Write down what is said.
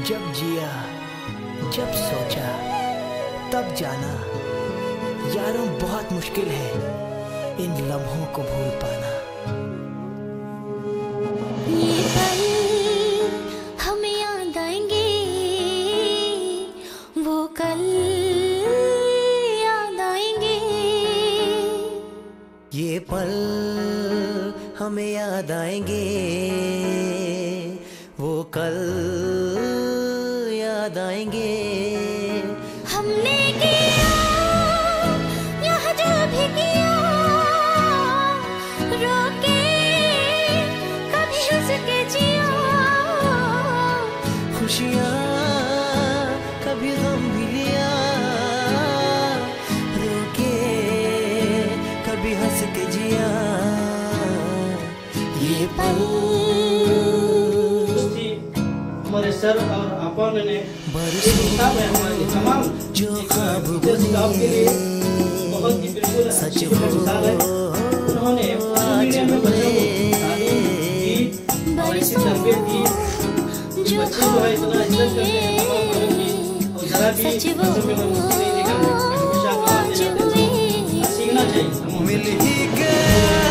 जब जिया, जब सोचा, तब जाना, यारों बहुत मुश्किल है इन लम्हों को भूल पाना। ये पल हमें याद आएंगे, वो कल याद आएंगे। ये पल हमें याद आएंगे, वो कल याद आएंगे। हमने किया यह जो भी किया, रोके कभी हंस के जिया। खुशियाँ कभी गम भी लिया, रोके कभी हंस के जिया। ये पल हमारे सर और अपन ने बरसों हमारे तमाम जो ख्वाब के लिए बहुत ही बिल्कुल सच मिसाल है। उन्होंने मीडिया में बच्चों को और ऐसी तरबियत दी, बच्चे जो है इतना इज्जत करते हैं और जरा भी बच्चों में मुश्किल नहीं देखा, हमेशा सीखना चाहिए। मिल ही गया